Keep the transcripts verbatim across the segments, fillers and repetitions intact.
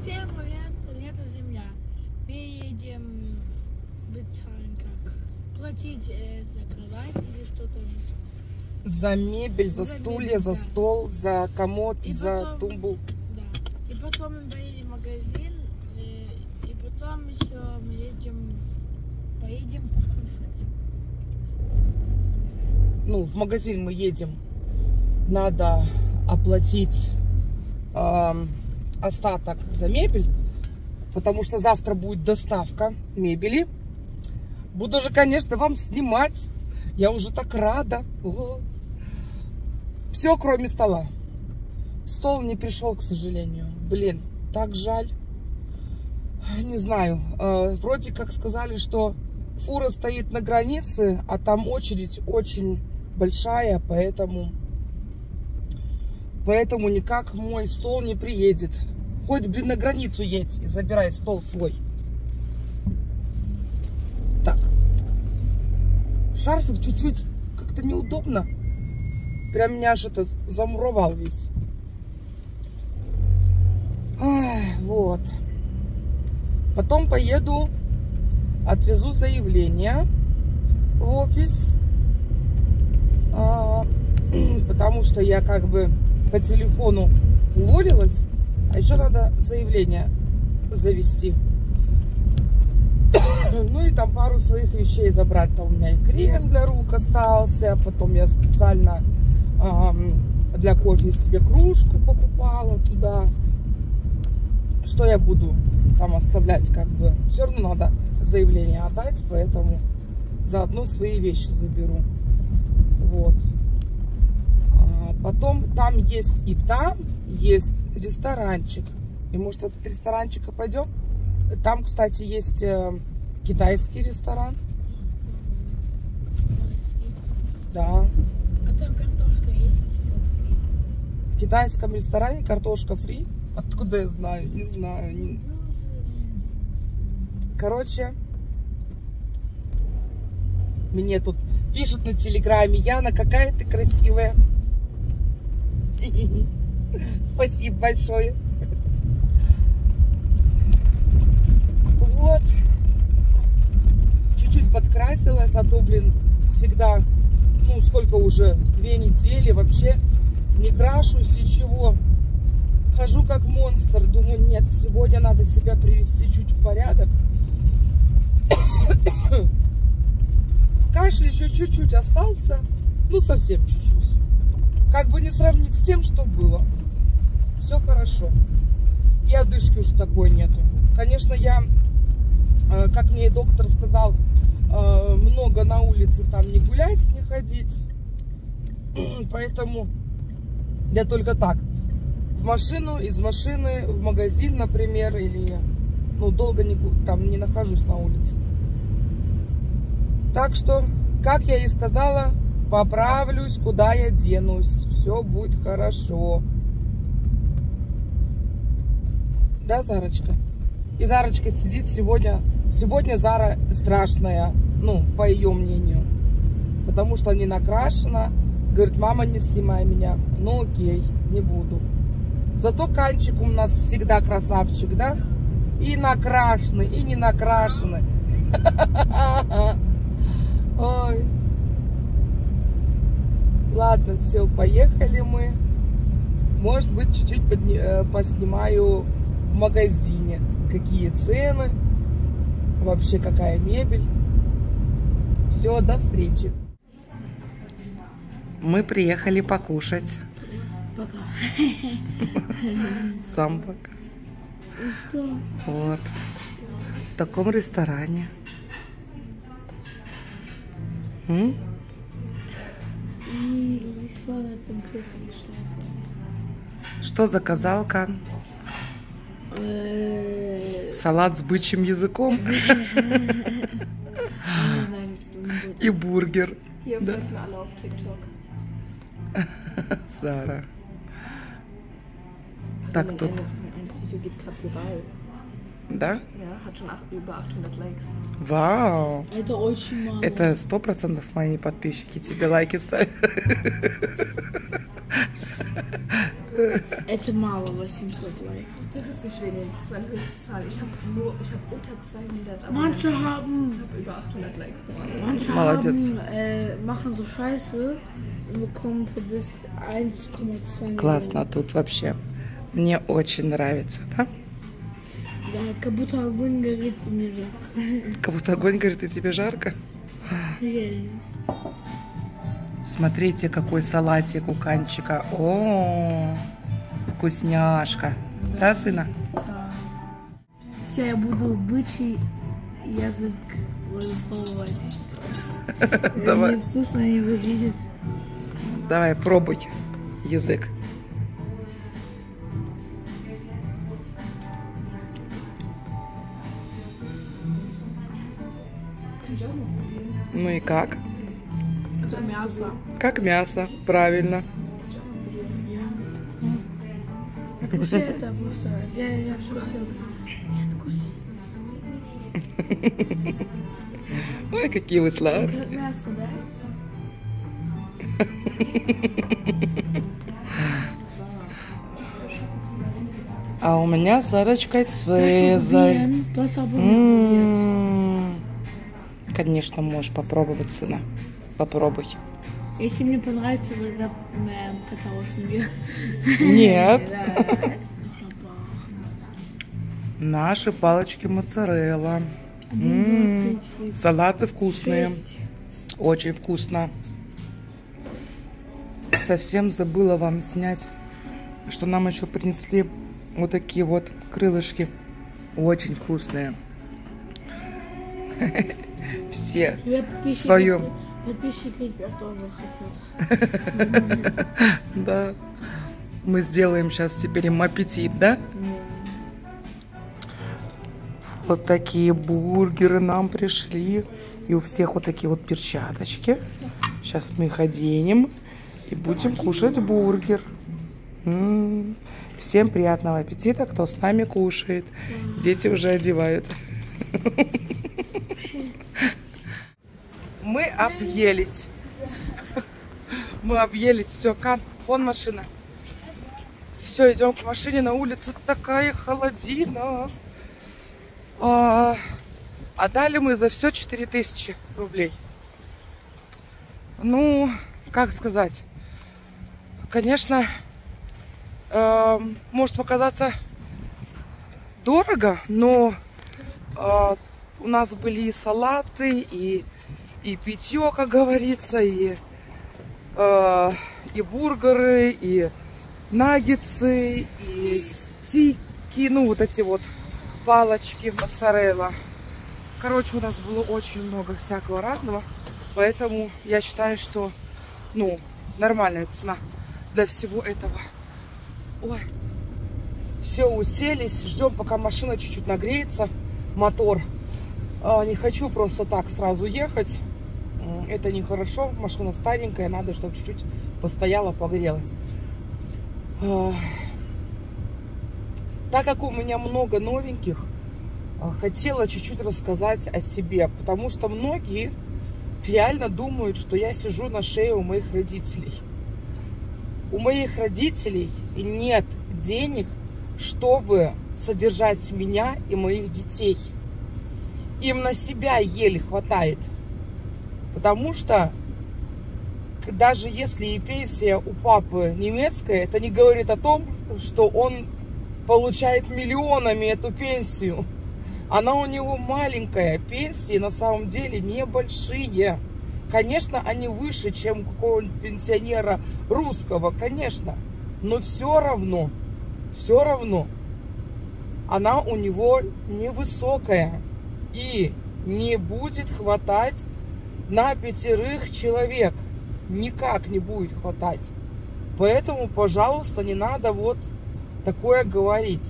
Все говорят, лето земля. Мы едем безцарен как? Платить э, за кровать или что-то? За мебель, за, за стулья, мебель, за да. стол, за комод, и за потом, тумбу. Да. И потом мы поедем в магазин, и, и потом еще мы едем, поедем покушать. Ну, в магазин мы едем. Надо оплатить э, остаток за мебель, потому что завтра будет доставка мебели. Буду же, конечно, вам снимать. Я уже так рада. О. Все, кроме стола. Стол не пришел, к сожалению. Блин, так жаль. Не знаю. Э, вроде как сказали, что фура стоит на границе, а там очередь очень большая, поэтому, поэтому никак мой стол не приедет. Хоть, блин, на границу едь и забирай стол свой. Так. Шарфик чуть-чуть как-то неудобно. Прям меня аж это замуровал весь. Ай, вот. Потом поеду, отвезу заявление в офис. А, потому что я как бы по телефону уволилась. А еще надо заявление завести. Ну и там пару своих вещей забрать. Там у меня и крем для рук остался. Потом я специально э, для кофе себе кружку покупала туда. Что я буду там оставлять, как бы. Все равно надо заявление отдать, поэтому заодно свои вещи заберу. Вот. А потом там есть и там есть ресторанчик. И может в этот ресторанчик пойдем? Там, кстати, есть э, китайский ресторан. Да. А там картошка есть? В китайском ресторане картошка фри? Откуда я знаю? Не знаю. Не... Короче, мне тут пишут на телеграме: Яна, какая ты красивая. Спасибо большое. Вот. Чуть-чуть подкрасилась, а то, блин, всегда, ну, сколько уже, две недели вообще не крашусь, ничего. Хожу как монстр. Думаю, нет, сегодня надо себя привести чуть в порядок. Кашель еще чуть-чуть остался. Ну, совсем чуть-чуть. Как бы не сравнить с тем, что было. Все хорошо. И одышки уже такой нету. Конечно, я, как мне и доктор сказал, много на улице там не гулять, не ходить. Поэтому я только так. В машину, из машины, в магазин, например, или, ну, долго не, там не нахожусь на улице. Так что, как я и сказала, поправлюсь, куда я денусь. Все будет хорошо. Да, Зарочка? И Зарочка сидит сегодня. Сегодня Зара страшная, ну, по ее мнению. Потому что не накрашена. Говорит, мама, не снимай меня. Ну, окей, не буду. Зато Канчик у нас всегда красавчик, да? И накрашенный, и не накрашенный. Ой. Ладно, все, поехали мы. Может быть, чуть-чуть поснимаю в магазине. Какие цены. Вообще, какая мебель. Все, до встречи. Мы приехали покушать. Пока. Сам пока. Что? Вот. В таком ресторане. М? Что заказал, Кан? Салат с бычьим языком. И бургер. Да? Сара. Так тут. Да? Вау! Это очень мало. Это сто процентов мои подписчики тебе лайки ставят. Это мало, восемьсот лайков. Das ist nicht wenig, das ist meine höchste Zahl. Ich habe nur, ich habe unter zweihundert, aber Manche ich haben, habe über achthundert Likes gemacht. manche Молодец. haben, äh, machen so Scheiße und bekommen für das eins Komma zwei Millionen. Классно тут вообще. Мне очень нравится, да? Да, как будто огонь горит и мне жарко. Как будто огонь горит, и тебе жарко. Реально. Смотрите, какой салатик у Канчика. О, вкусняшка. Да, сына? Да. Все, я буду бычий язык выплывать. Давай. Невкусно не выглядит. Давай, пробуй язык. Ну и как? Это мясо. Как мясо, правильно. Откуси это просто. Я, я откусил. Не откуси. Ой, какие вы сладкие. Это мясо, да? А у меня Сарочка Цезарь. Блин, пособой. М-м-м. Конечно, можешь попробовать, сына. Попробуй. Если мне понравится, тогда э, потому что Нет. Да, это пахнет. Наши палочки моцарелла. Один, М-м. два, три, Салаты вкусные. шесть. Очень вкусно. Совсем забыла вам снять, что нам еще принесли вот такие вот крылышки. Очень вкусные. Все Я в своем. Подписчики теперь тоже хотят. Да. Мы сделаем сейчас теперь им аппетит, да? Вот такие бургеры нам пришли. И у всех вот такие вот перчаточки. Сейчас мы их оденем и будем кушать бургер. М-м-м. Всем приятного аппетита, кто с нами кушает. Дети уже одевают. Мы объелись. Мы объелись. Все, Кан, вон машина. Все, идем к машине. На улице такая холодина. А, а дали мы за все четыре тысячи рублей. Ну, как сказать. Конечно, э, может показаться дорого, но э, у нас были и салаты, и, и питье, как говорится, и, э, и бургеры, и наггетсы, и стики, ну вот эти вот палочки моцарелла. Короче, у нас было очень много всякого разного, поэтому я считаю, что, ну, нормальная цена для всего этого. Ой, все, уселись, ждем, пока машина чуть-чуть нагреется, мотор. А, не хочу просто так сразу ехать, это нехорошо, машина старенькая, надо, чтобы чуть-чуть постояла, погрелась. А, так как у меня много новеньких, хотела чуть-чуть рассказать о себе, потому что многие реально думают, что я сижу на шее у моих родителей. У моих родителей нет денег, чтобы содержать меня и моих детей. Им на себя еле хватает. Потому что даже если и пенсия у папы немецкая, это не говорит о том, что он получает миллионами эту пенсию. Она у него маленькая. Пенсии на самом деле небольшие. Конечно, они выше, чем у какого-нибудь пенсионера русского, конечно. Но все равно, все равно, она у него невысокая. И не будет хватать на пятерых человек. Никак не будет хватать. Поэтому, пожалуйста, не надо вот такое говорить.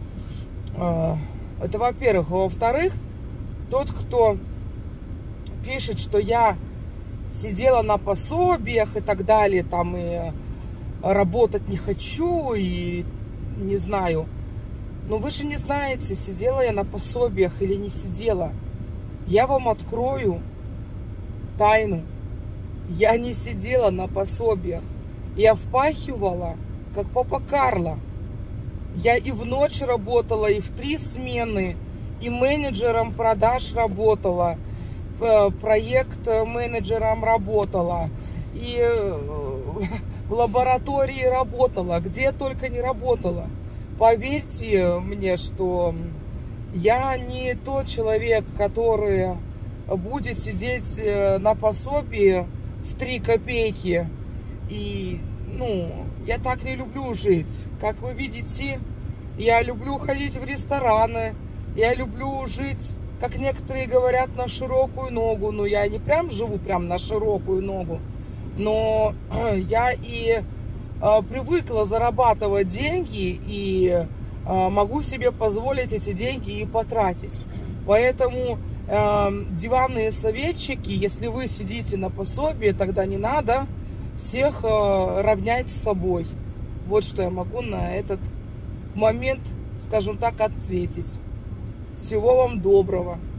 Это во-первых. Во-вторых, тот, кто пишет, что я сидела на пособиях и так далее, там и работать не хочу, и не знаю. Но вы же не знаете, сидела я на пособиях или не сидела. Я вам открою тайну. Я не сидела на пособиях. Я впахивала, как папа Карло. Я и в ночь работала, и в три смены, и менеджером продаж работала, проект-менеджером работала, и в лаборатории работала, где я только не работала. Поверьте мне, что я не тот человек, который будет сидеть на пособии в три копейки. И, ну, я так не люблю жить. Как вы видите, я люблю ходить в рестораны, я люблю жить, как некоторые говорят, на широкую ногу. Ну, я не прям живу прям на широкую ногу, но я и э, привыкла зарабатывать деньги и э, могу себе позволить эти деньги и потратить. Поэтому э, диванные советчики, если вы сидите на пособии, тогда не надо всех э, равнять с собой. Вот что я могу на этот момент, скажем так, ответить. Всего вам доброго.